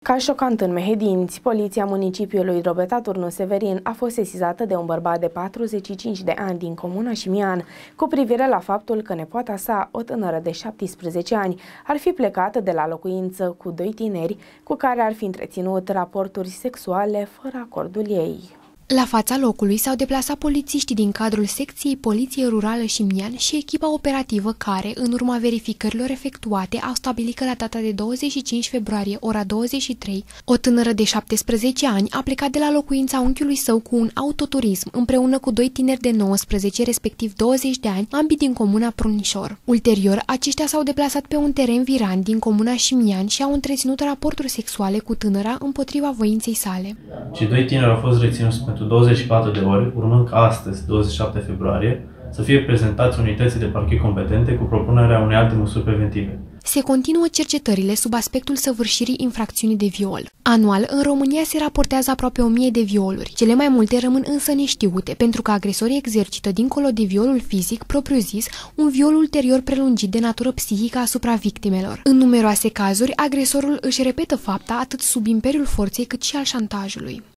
Ca șocant în Mehedinți, poliția municipiului Drobeta Turnu Severin a fost sesizată de un bărbat de 45 de ani din comuna Șimian cu privire la faptul că nepoata sa, o tânără de 17 ani, ar fi plecat de la locuință cu doi tineri cu care ar fi întreținut raporturi sexuale fără acordul ei. La fața locului s-au deplasat polițiștii din cadrul secției Poliție Rurală Șimian și echipa operativă care, în urma verificărilor efectuate, au stabilit că la data de 25 februarie, ora 23, o tânără de 17 ani a plecat de la locuința unchiului său cu un autoturism, împreună cu doi tineri de 19, respectiv 20 de ani, ambii din comuna Prunișor. Ulterior, aceștia s-au deplasat pe un teren viran din comuna Șimian și au întreținut raporturi sexuale cu tânăra împotriva voinței sale. Cei doi tineri au fost reținuți pentru 24 de ore, urmând ca astăzi, 27 februarie, să fie prezentați unității de parchet competente cu propunerea unei alte măsuri preventive. Se continuă cercetările sub aspectul săvârșirii infracțiunii de viol. Anual, în România se raportează aproape 1000 de violuri. Cele mai multe rămân însă neștiute, pentru că agresorii exercită, dincolo de violul fizic, propriu-zis, un viol ulterior prelungit de natură psihică asupra victimelor. În numeroase cazuri, agresorul își repetă fapta atât sub imperiul forței cât și al șantajului.